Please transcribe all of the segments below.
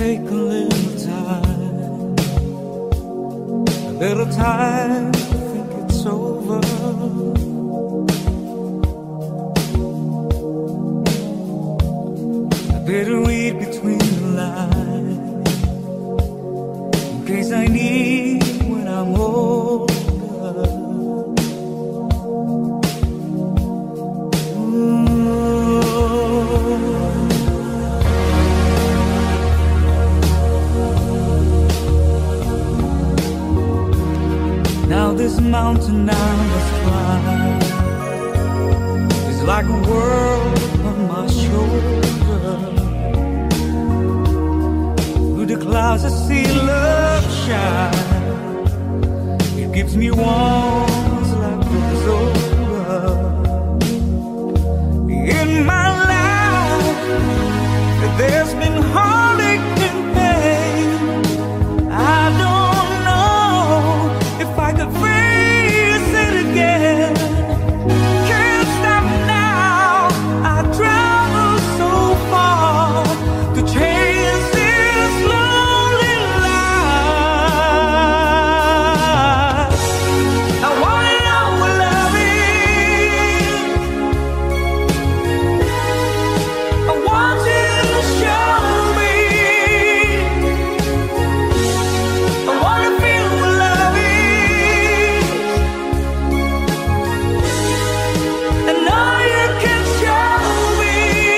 take a little time to think it's over. I better read between the lines in case I need when I'm older. Now this mountain I must climb is like a world on my shoulder. Through the clouds I see love shine. It gives me warmth like it was over. In my life there's been heartache and pain. I don't know if I could face it again. Can't stop now. I travel so far to chase this lonely life. I wanna know what love is. I want you to show me. I wanna feel what love is. I know you can show me.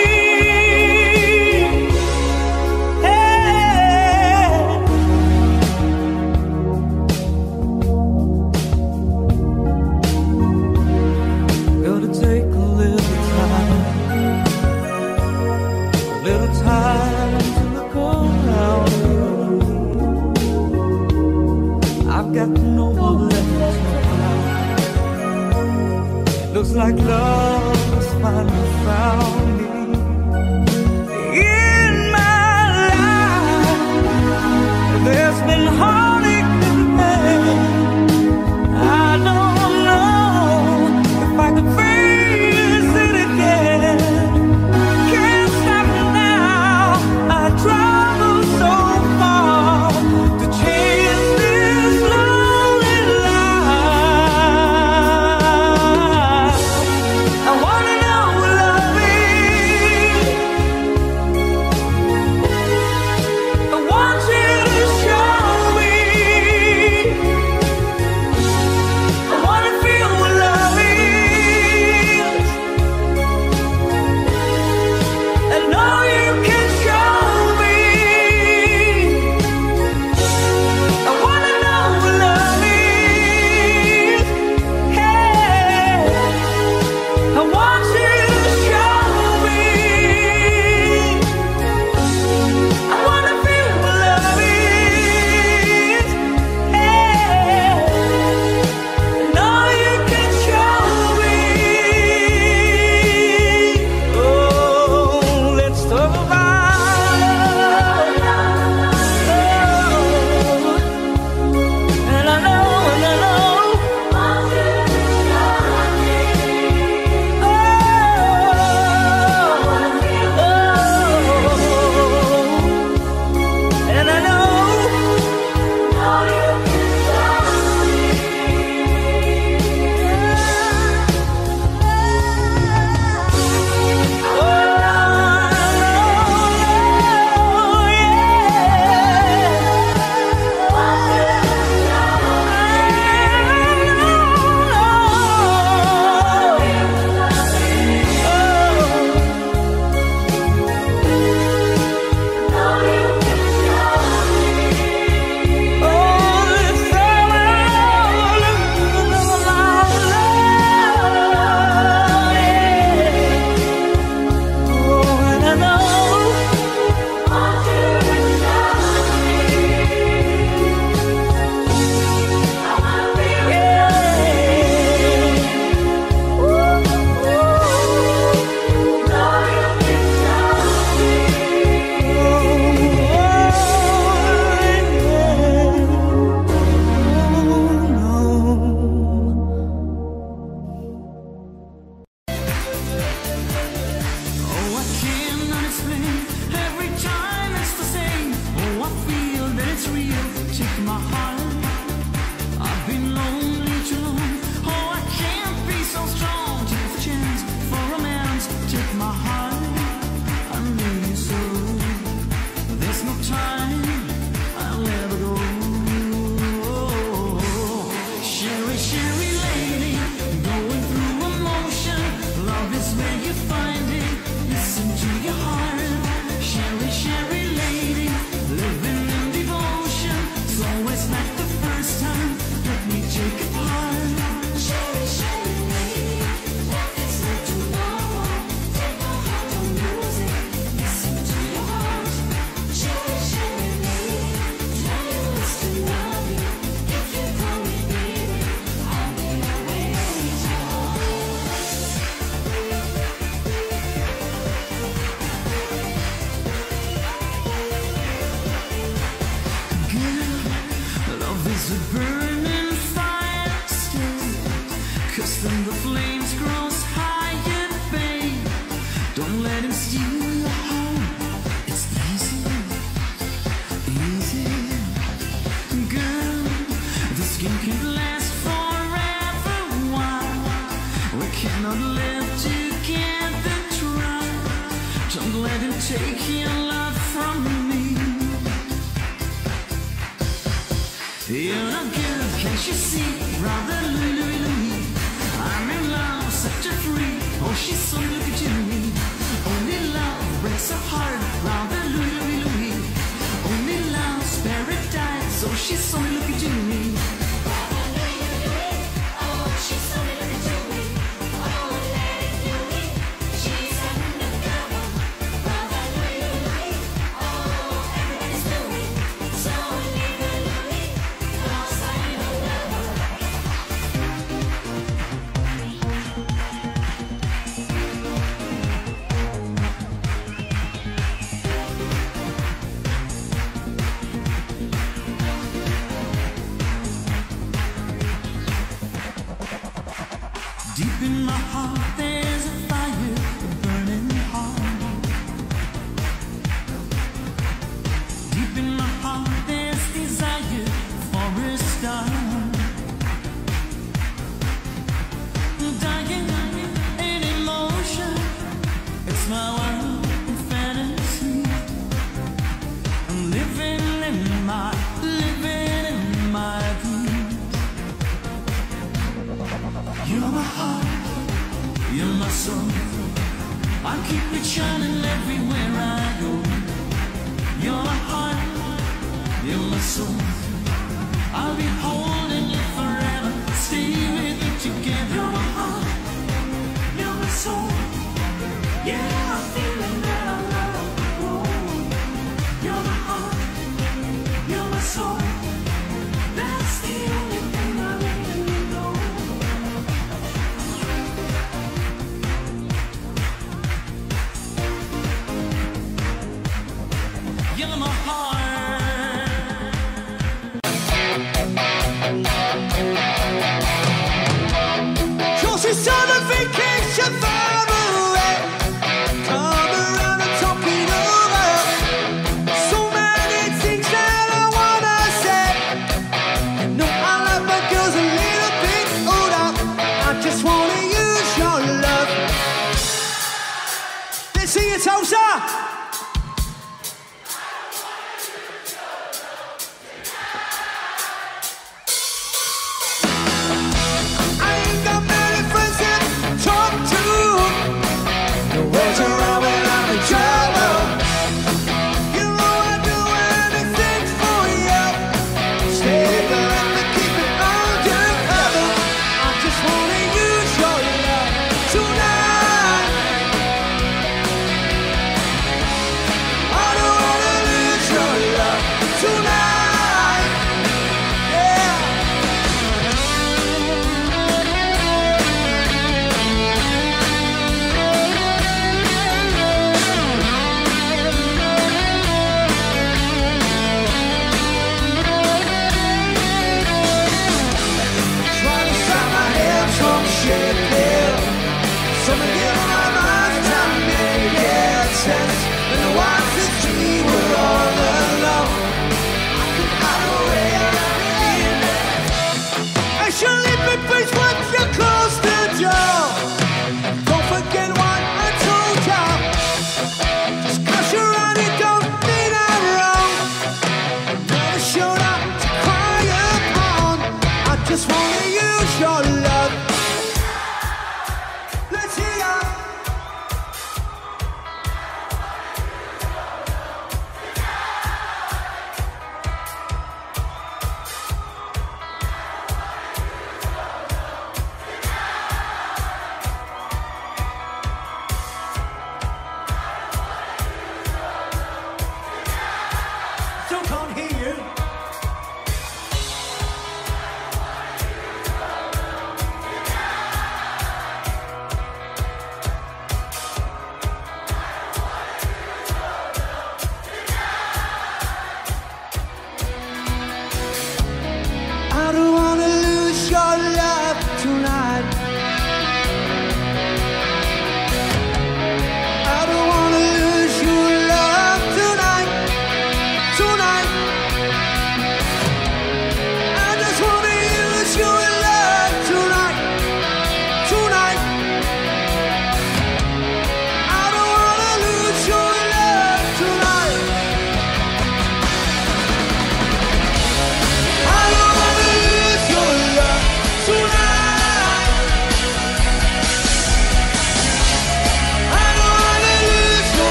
Hey. Gotta take a little time to look around you. I've got no one left to cry. Looks like love has finally found me. In my life there's been heartache and pain. I don't know if I could face it again. Can't stop now. I travel so far to chase this lonely life. I wanna know what love is. You're no good, can't you see? Brother Louie, Louie, Louie, I'm in love, such a freak. Oh, she's so looking to me. Only love breaks her heart. Brother Louie, Louie, Louie, only love's paradise. Oh, she's only looking to me. Brother Louie, Louie, oh, she's only looking to me. Oh, Lady Louie, she's undercover. Brother Louie, Louie, oh, everybody's moving. So leave her, Louie, 'cause I'm her lover.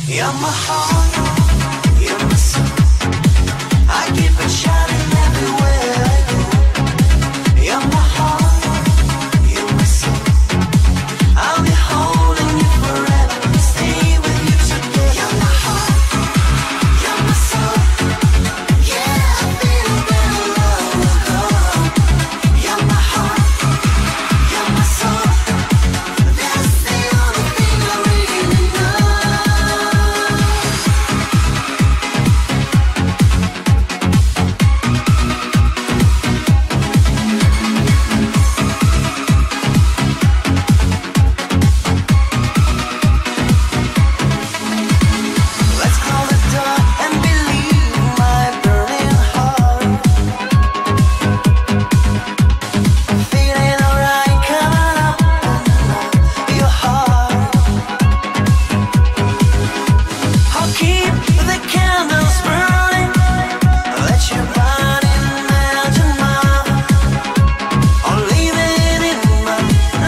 You're my heart, you're my soul. I keep it shining everywhere I go. You're my heart, you're my soul. I'll be holding you forever, stay with you together. You're my heart, you're my soul. Yeah, I feel that love will go. You're my heart, you're my soul. That's the only thing I really know. Let's call the door and believe my burning heart. Feeling alright, coming up your heart. I'll keep the candles burning. Let your body melt in mine. I'm leaving in my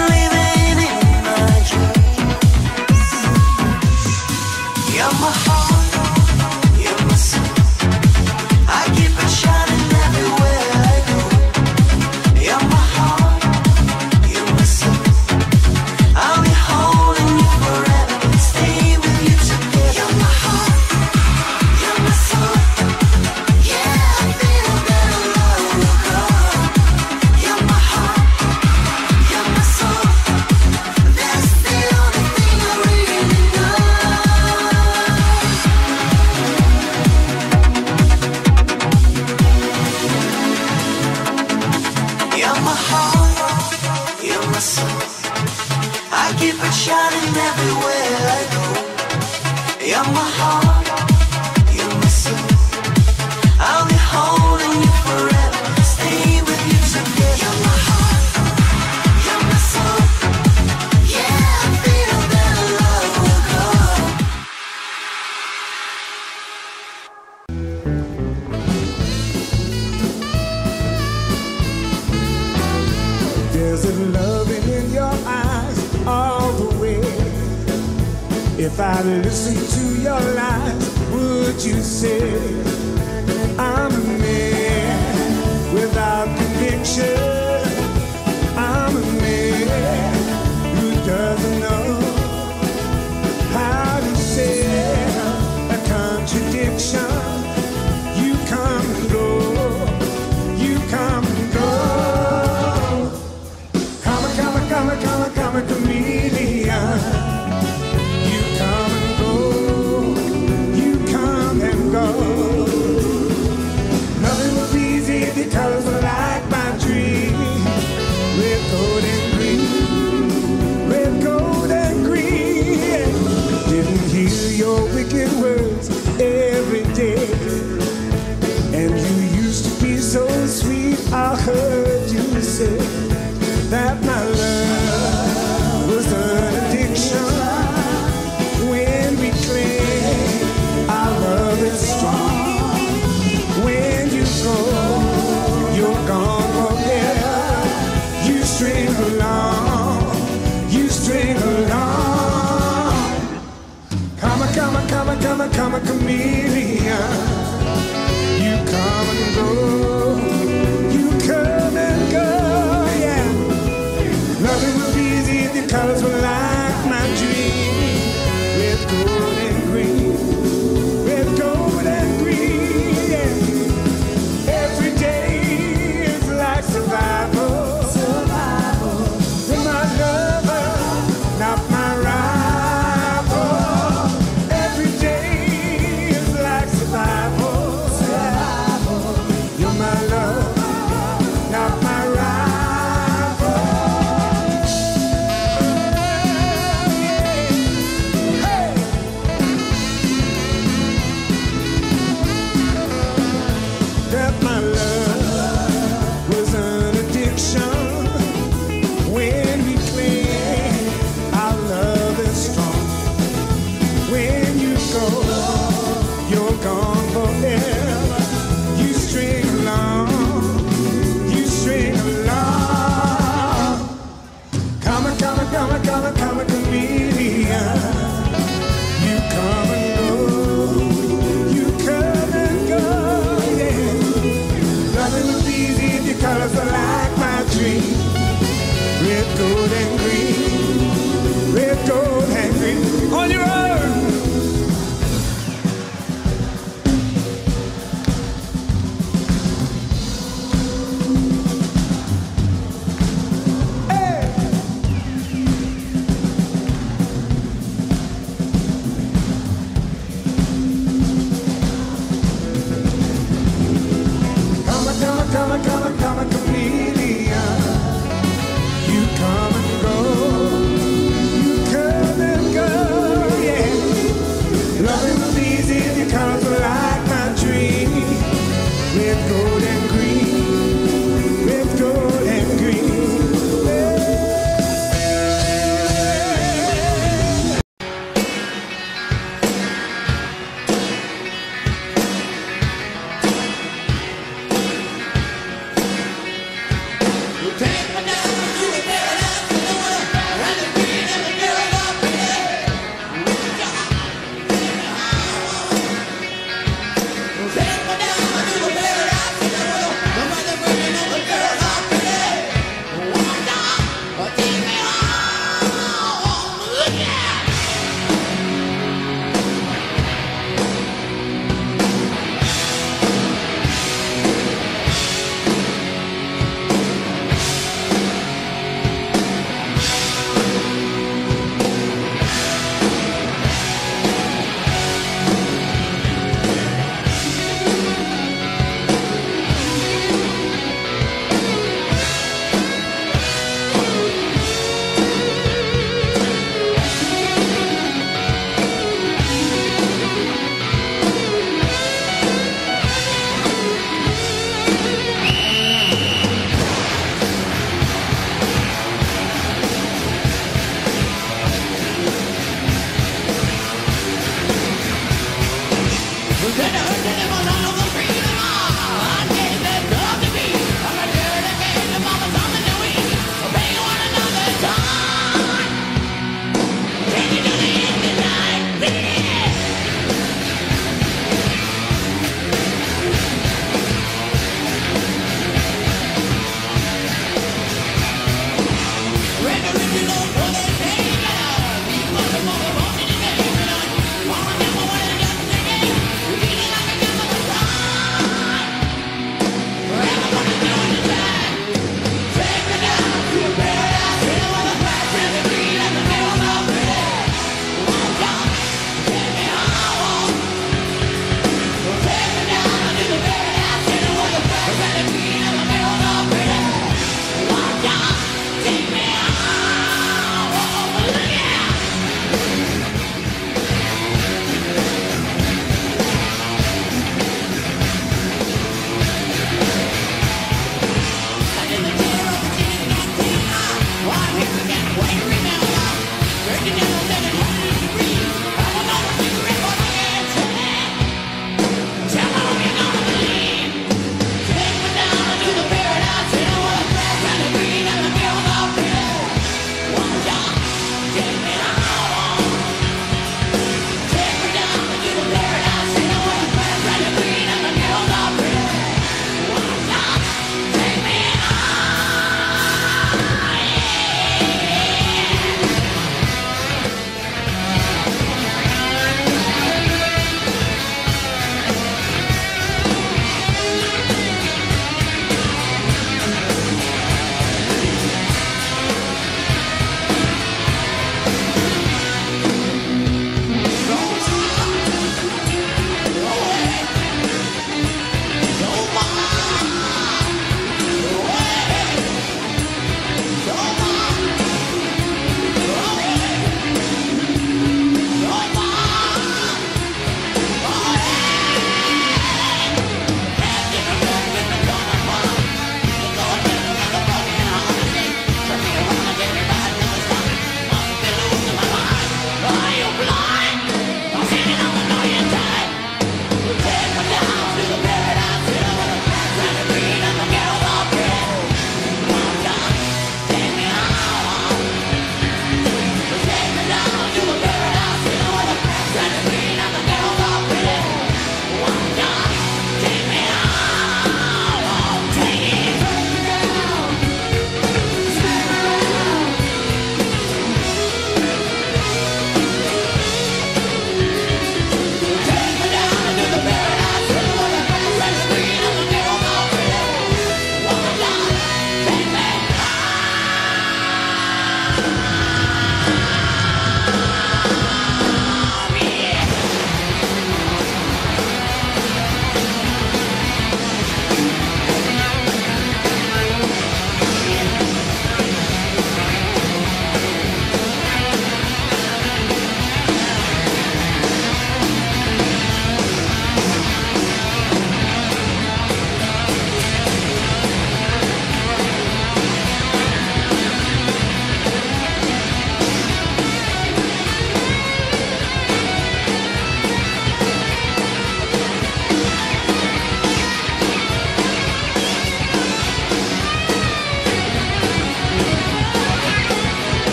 dreams. You're my heart, you're my soul. I keep it shining everywhere I go. You're my heart, you're my soul. I'll be holding you forever, stay with you together. You're my heart, you're my soul. Yeah, I feel that love will go. You're my heart, you're my soul. That's the only thing I really know. You're my heart, you're my soul. I keep it shining everywhere I go. You're my heart, you're my soul. I'll be holding you forever, stay with you together. You're my heart, you're my soul. Yeah, I feel that love will go. There's a loving in your eyes all the way. If I listened to your lies, would you say I'm a man without conviction? I'm a man who doesn't know how to say a contradiction. You come and go, you come and go. Come a chameleon. You come and go, you come and go. Nothing was easy because I like my dream. Red, gold, and green. Red, gold, and green. Didn't hear your wicked words every day. And you used to be so sweet. I heard you say that my love was an addiction. When we claim our love is strong, when you go, you're gone forever. You string along, you string along. Come a chameleon. You come and go, you come and go, yeah. Nothing was easy because we like my dream. Red, gold, and green. Red, gold, and green, yeah. Every day is like survival. You're my lover, not my rival. Every day is like survival. You're my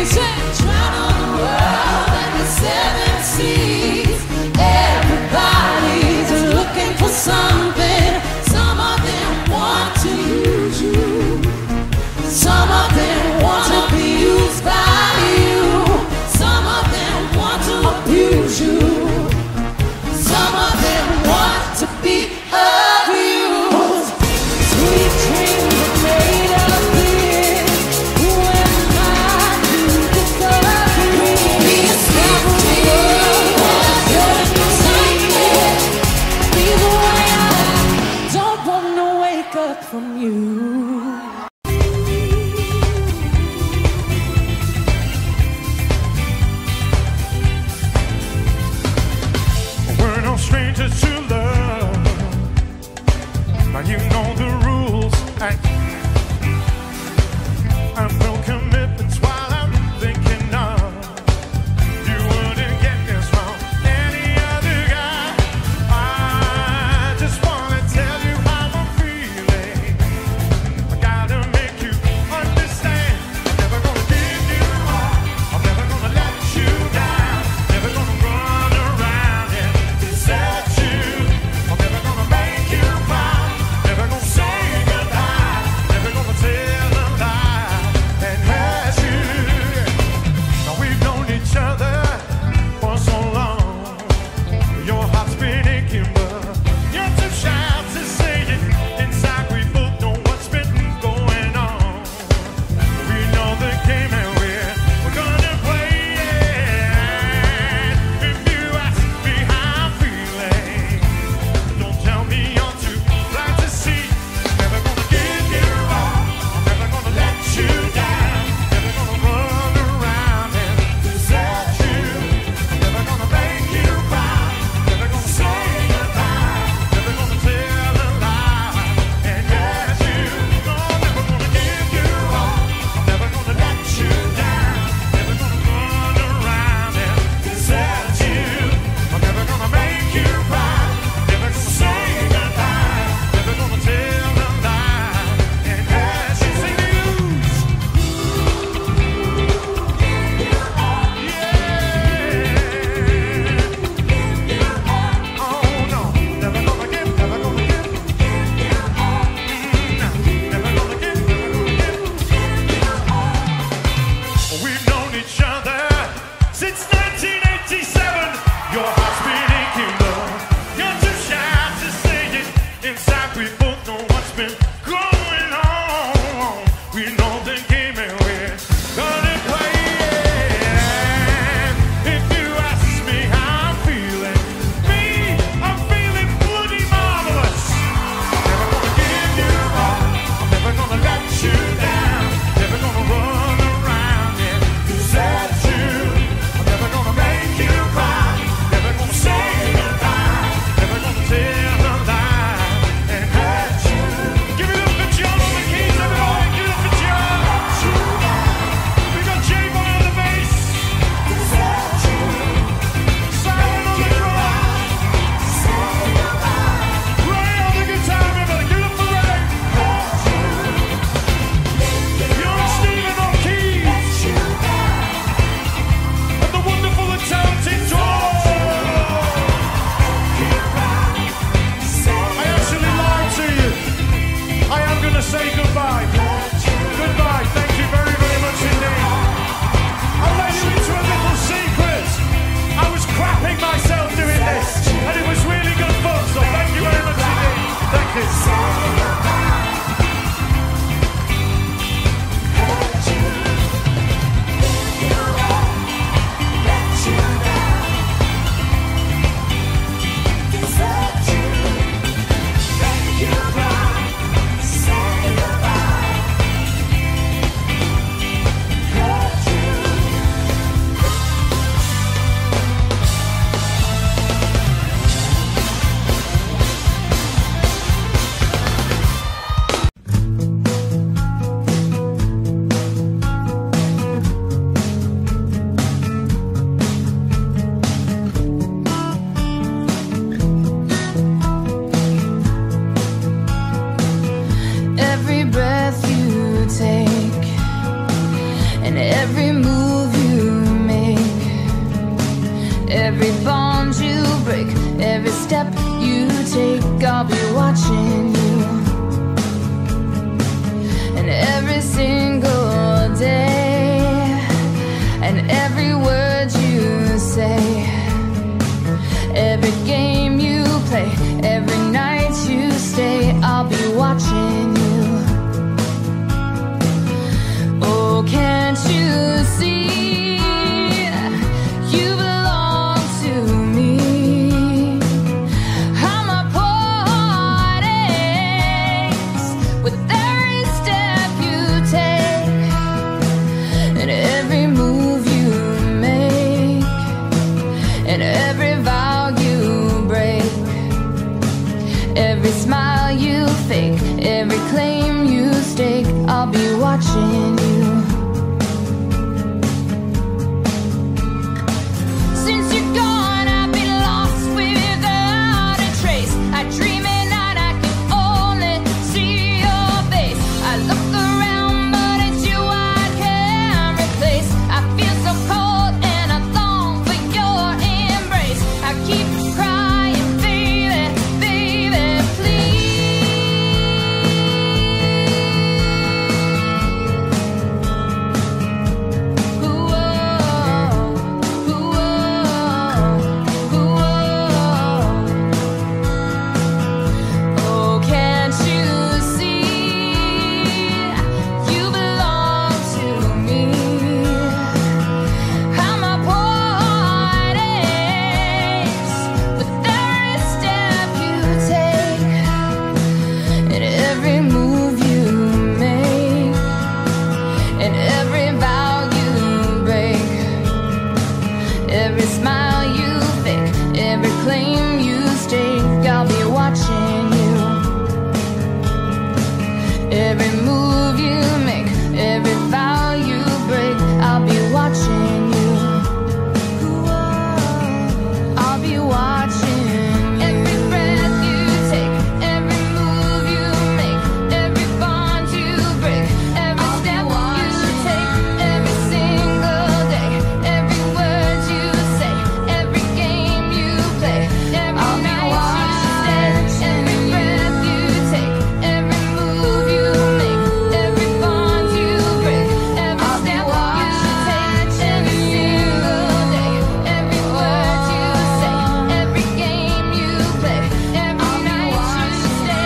Never every bond you break, every step you take, I'll be watching you. And every single day, and every word you say, every game you play, every night you stay, I'll be watching you. Oh, can't you see? You belong to me. How my poor heart aches with every step you take, and every move you make, and every vow you break, every smile you fake, every claim you stake, I'll be watching you. Since you're gone, I've been lost without a trace. I dream at night, I can only see your face. I look around, but it's you I can't replace. I feel so cold and I long for your embrace. I keep crying, baby, baby, please. Ooh, oh, ooh, oh, ooh, oh. Oh, can't you see? You belong to me. How my poor heart aches with every step you take, and every move you make, and every vow you break, every smile you fake, every claim you stake, I'll be watching you. Every move you make, every vow you break, I'll be watching you. I'll be watching every breath you take, every move you make, every bond you break, every step you take, every single day, every word you say, every game you play, every night you stay, every breath you take, every move you make, every bond you break, every step you take, every single day, every word you say, every game you play, every night you stay.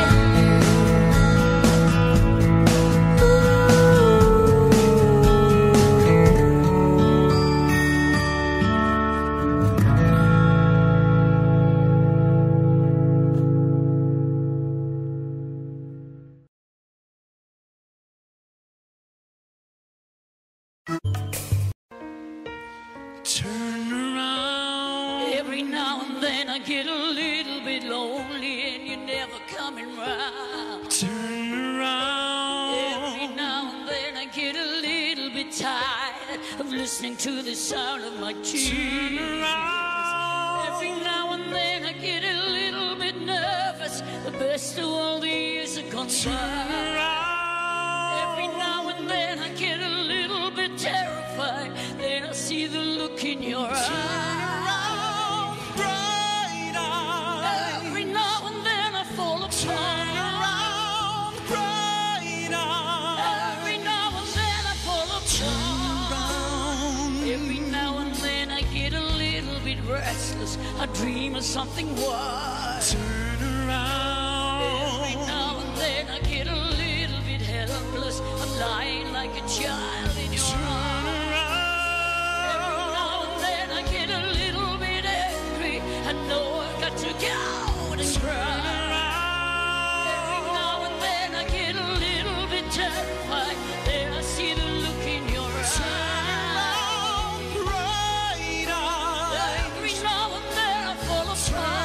Turn around. Every now and then I get a little bit lonely and you're never coming round. Turn around. Every now and then I get a little bit tired of listening to the sound of my tears. Turn around. Every now and then I get a little bit nervous. The best of all the years are gone by. Every now and then I get a little bit terrified. Then I see the look in your eyes. Turn around, bright eyes. Every now and then I fall apart. Turn around, bright eyes. Every now and then I fall apart. Turn around. Every now and then I get a little bit restless. I dream of something wild. Turn around. Every now and then I get a little bit helpless. I'm lying like a child in your arms. Every now and then I get a little bit angry. I know I've got to go out and cry. Every now and then I get a little bit terrified. Then I see the look in your eyes. Every now and then I fall apart.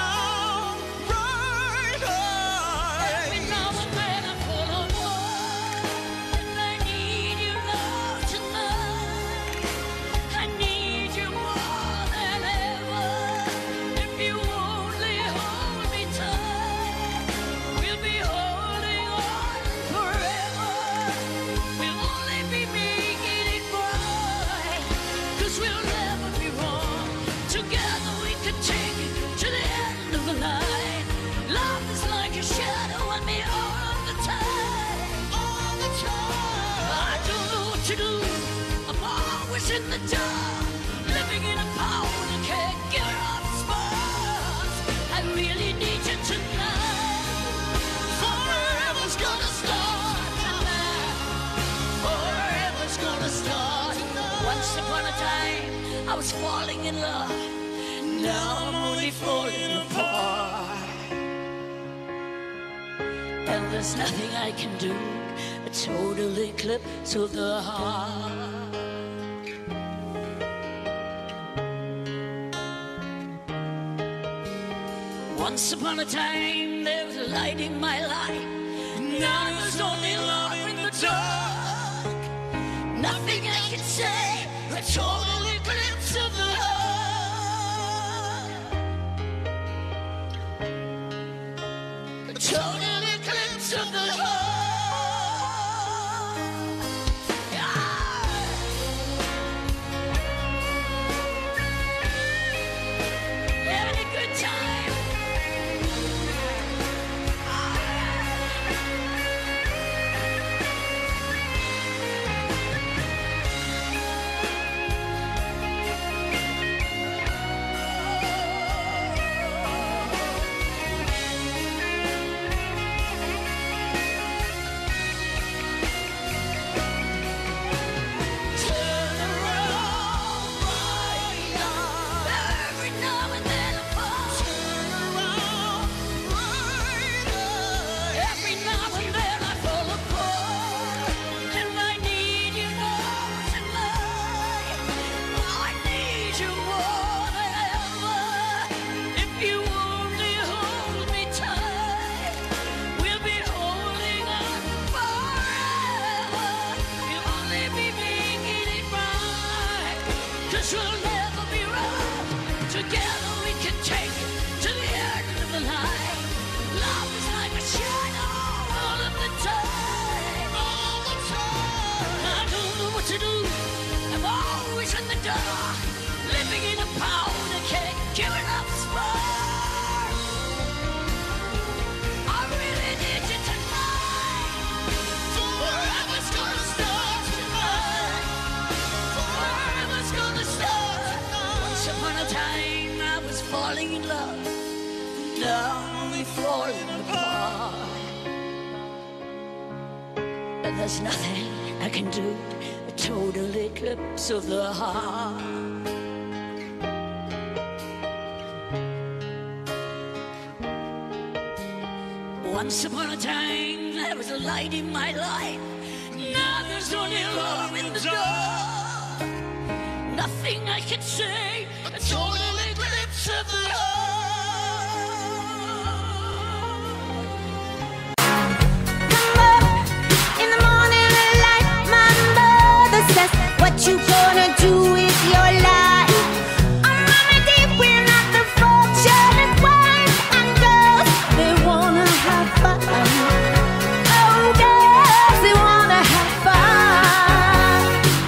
Every now and then I fall apart. And I need your love tonight. I need you more than ever. If you only hold me tight. the dark, living in a powder keg, giving off sparks. I really need you tonight. Forever's gonna start tonight. Forever's gonna start. Once upon a time, I was falling in love. Now I'm only falling apart. And there's nothing I can do. A total eclipse of the heart. Once upon a time, there was a light in my life. Now there's only love in the dark. Nothing I can say. A total eclipse of the heart. A total eclipse of the heart. Having a good time. We'll never be wrong. Together we can take it to the end of the line. Love is like a shadow all of the time. All the time. I don't know what to do. I'm always in the dark, living in a powder keg, giving up spark. I really need you tonight. Forever's gonna start tonight. Forever's gonna start. Once upon a time I was falling in love. Now I'm only falling apart. And there's nothing I can do. A total eclipse of the heart. Once upon a time there was a light in my life. Now there's only love in the dark. Nothing I can say. A total eclipse of the heart. Come up in the morning light. My mother says, what you gonna do with your life? I'm mama deep, we're not the fortunate ones. And girls, they wanna have fun. Oh, girls, they wanna have fun.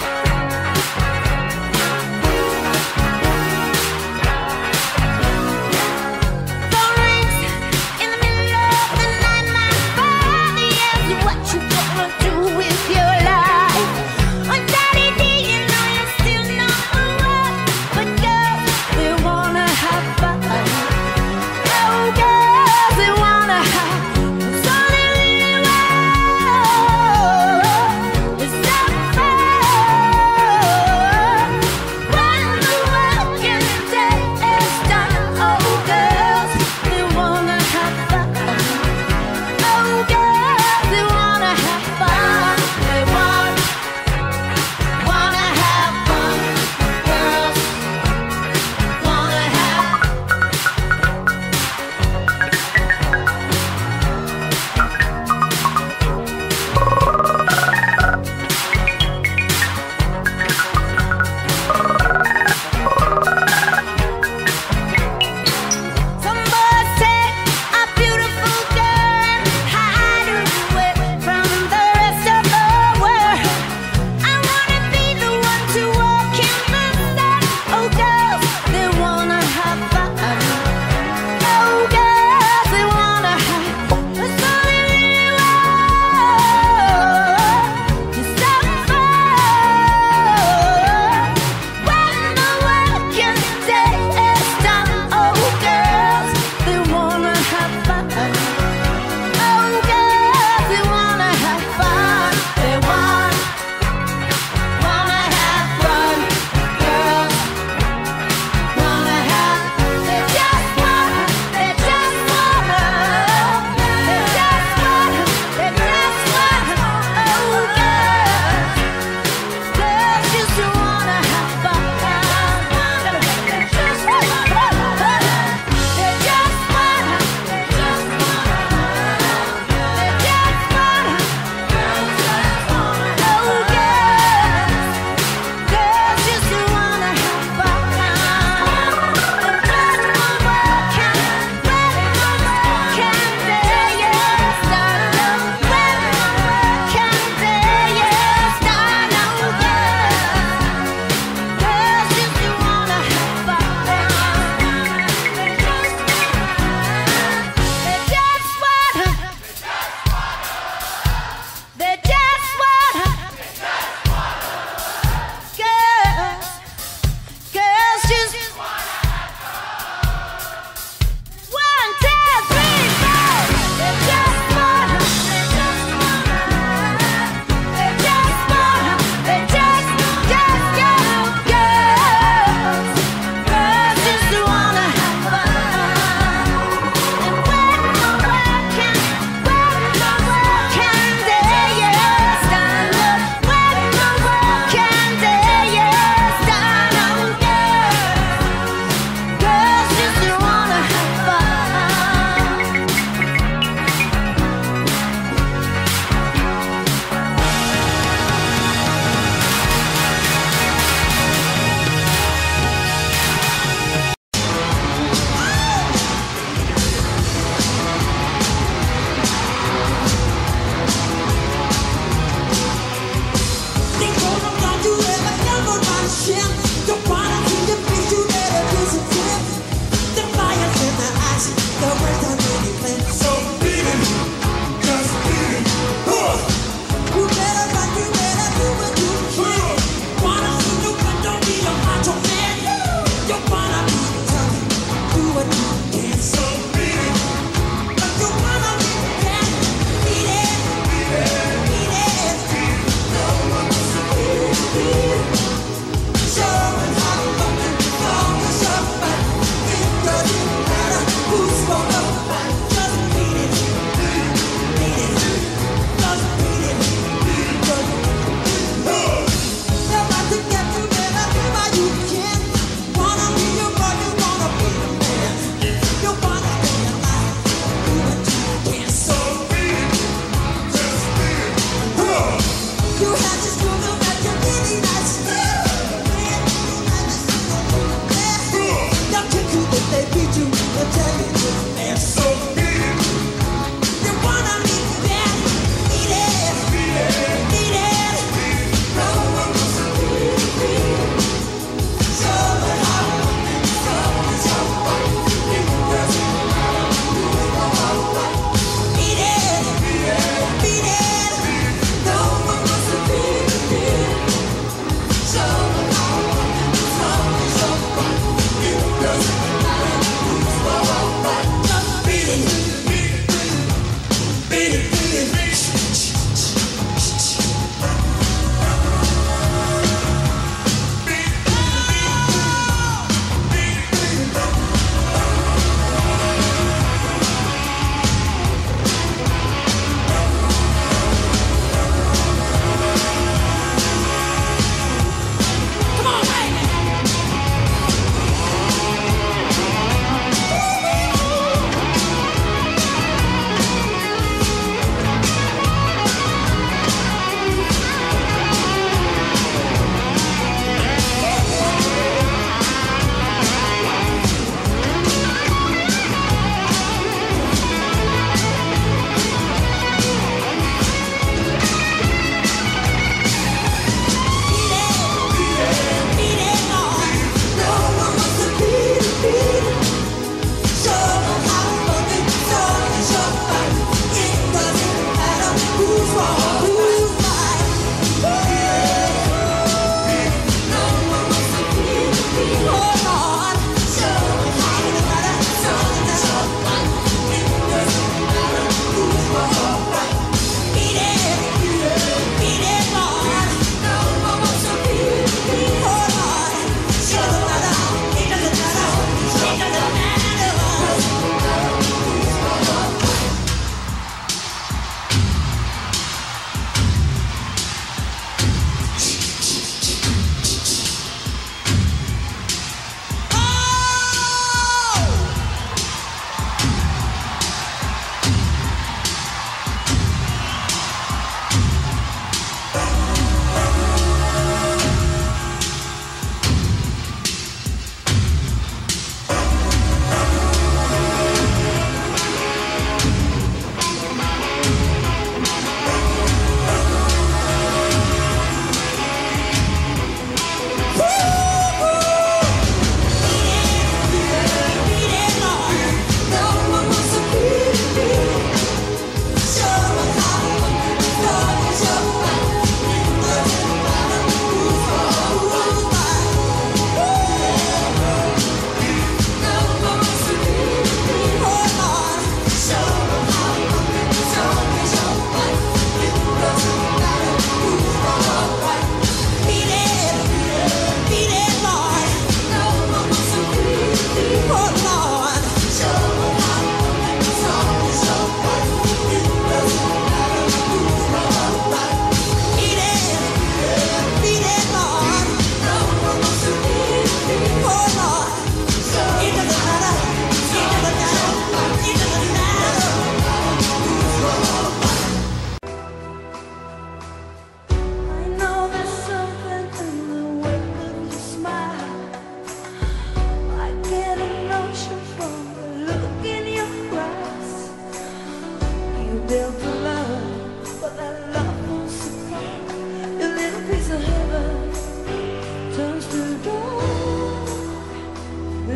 Phone rings in the middle of the night. My father yells, what you gonna do with your life? Oh, Daddy D, you know you're still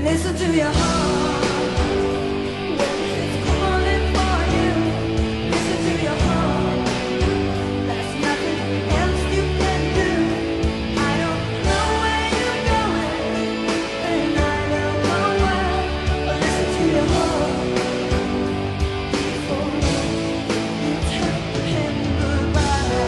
Listen to your heart when it's calling for you. Listen to your heart. There's nothing else you can do. I don't know where you're going, and I don't know why. But listen to your heart before you tell him goodbye.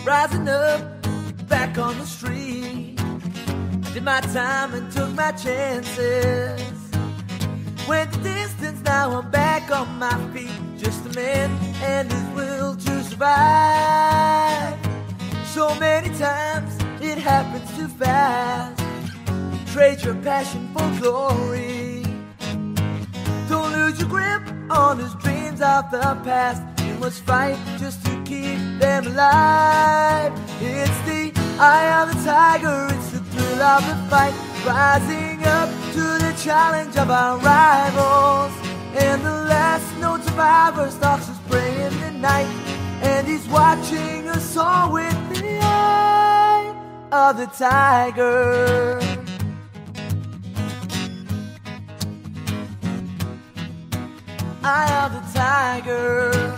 Rising up, back on the street, did my time and took my chances. Went the distance, now I'm back on my feet. Just a man and his will to survive. So many times it happens too fast. Trade your passion for glory. Don't lose your grip on his dreams of the past. You must fight just to keep them alive. It's the eye of the tiger, it's the thrill of the fight. Rising up to the challenge of our rivals. And the last known survivor stalks his prey in the night. And he's watching us all with the eye of the tiger. Eye of the tiger.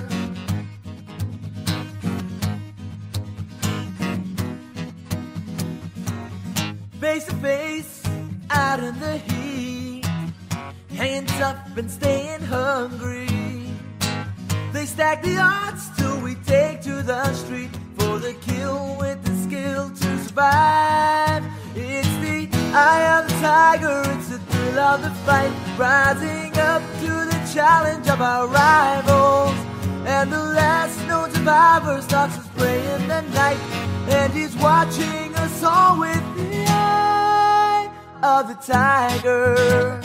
Face to face, out in the heat, hanging tough and staying hungry. They stack the odds till we take to the street for the kill with the skill to survive. It's the eye of the tiger, it's the thrill of the fight. Rising up to the challenge of our rivals. And the last known survivor stalks his prey in the night. And he's watching us all with the eye of the tiger.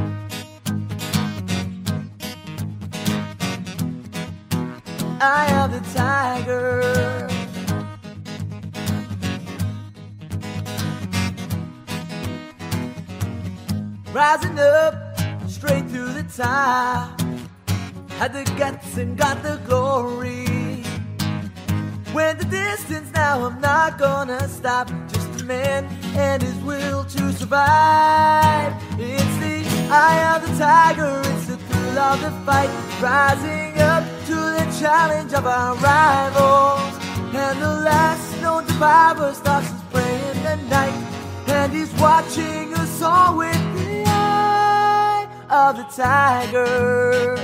Eye of the tiger. Rising up, straight through the top. Had the guts and got the glory. Went the distance, now I'm not gonna stop. Just a man and his will to survive. It's the eye of the tiger, it's the thrill of the fight. Rising up to the challenge of our rivals. And the last known survivor stalks his prey in the night. And he's watching us all with the eye of the tiger.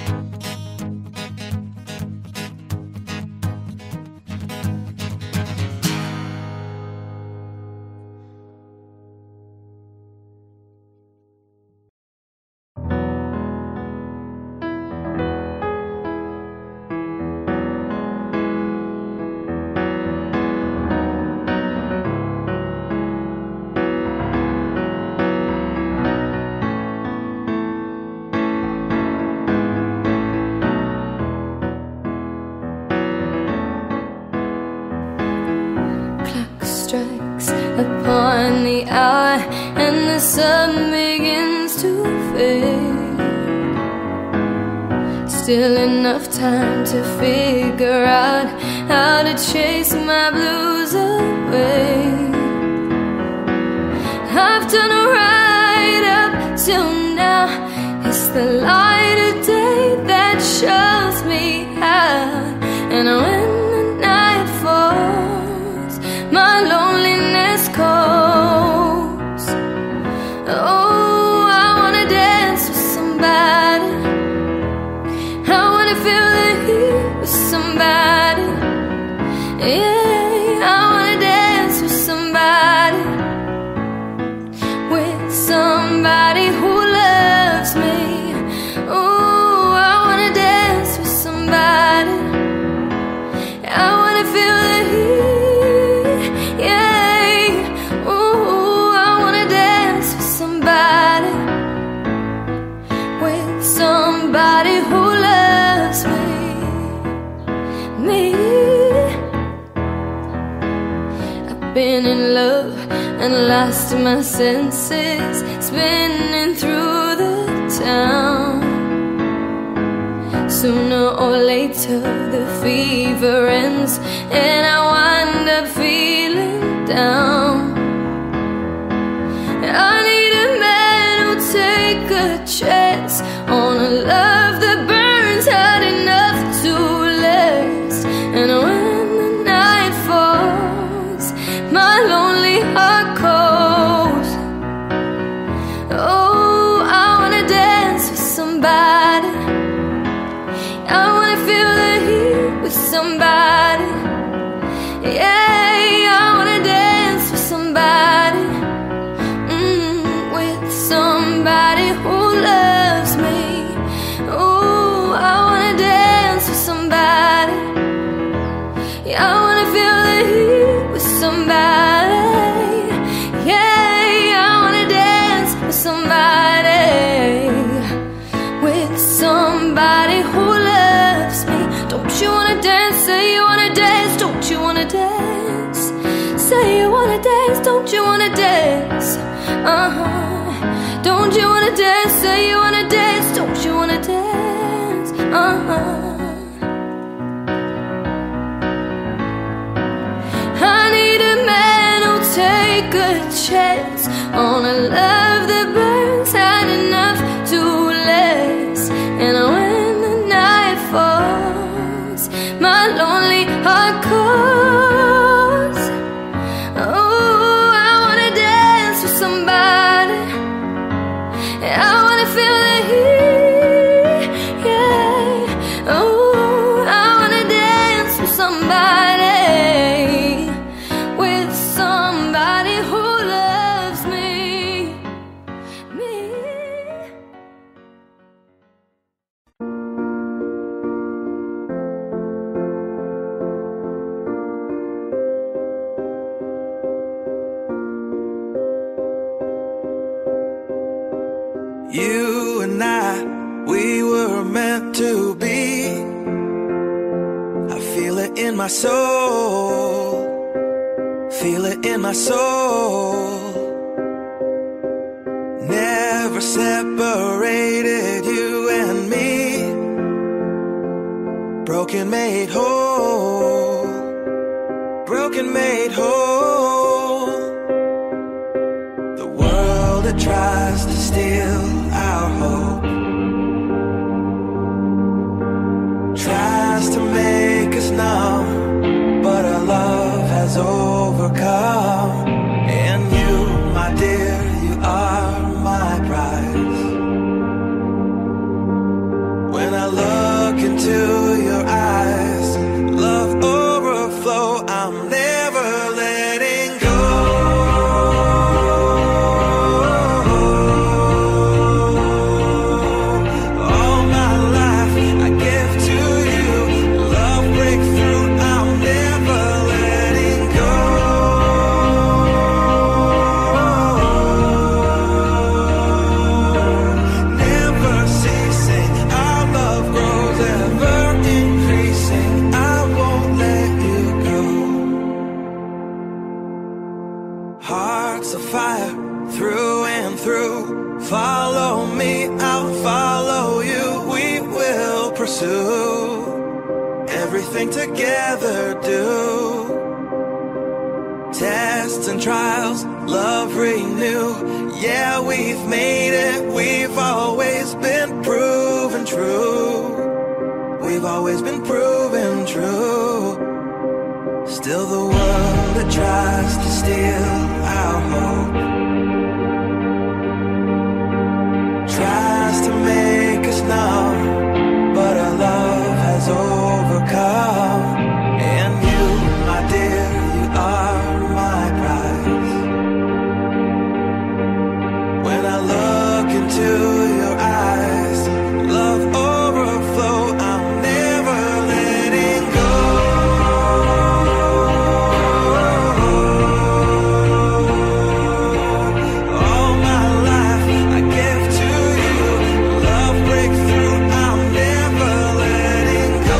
Strikes upon the hour and the sun begins to fade. Still enough time to figure out how to chase my blues away. I've done right up till now. It's the light of day that shows me how. And when the night falls, my loneliness calls. Oh, I wanna dance with somebody. I wanna feel the heat with somebody. Yeah, I wanna dance with somebody. With somebody who loves me. Oh, I wanna dance with somebody. I wanna feel the heat. Yeah, ooh, I wanna dance with somebody. With somebody who loves me. I've been in love and lost my senses, spinning through the town. Sooner or later the fever ends and I wind up feeling down. I need a man who'll take a chance on a love that burns hot enough to last. And when the night falls, my lonely heart calls. Oh, I wanna dance with somebody. I wanna feel the heat with somebody. wanna dance? Don't you wanna dance? Don't you wanna dance? Say you wanna dance. Don't you wanna dance? I need a man who'll take a chance on a love that burns hot enough to last. And when the night falls, my lonely heart calls. Oh, I wanna dance with somebody. I wanna feel the heat, yeah. Oh, I wanna dance with somebody. With somebody who loves me. You and I, we were meant to be. I feel it in my soul. Feel it in my soul. Never separated, you and me. Broken made whole. Broken made whole. The world that tries to steal our hope tries to make us numb, but our love has overcome. And you, my dear, you are my prize. When I look into your eyes, love overflow. I'm never letting go. All my life I give to you. Love breakthrough. I'm never letting go. Never ceasing. Our love grows ever increasing. I won't let you go. Hearts of fire through and through. Follow me, I'll follow you. We will pursue everything together. Do tests and trials, love renew. Yeah, we've made it. We've always been proven true. We've always been proven true. Still the world that tries to steal our hope tries to make us numb, but our love has overcome. And you, my dear, you are my prize. When I look into your eyes, love overflow. I'm never letting go. All my life I give to you. Love breakthrough. I'm never letting go.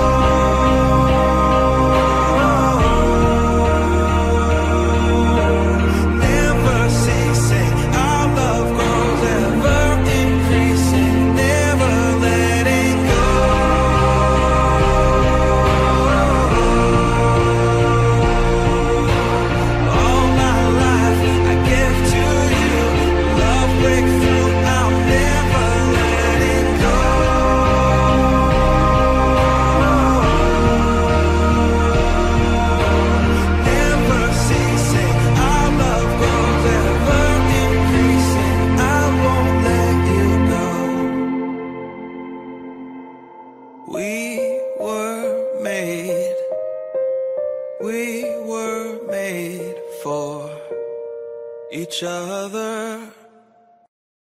Never ceasing. Our love grows ever increasing. Never letting go. All my life I give to you. Love breakthrough. I'm never letting go. Never ceasing. Our love grows ever increasing. I won't let you go. We were made for each other.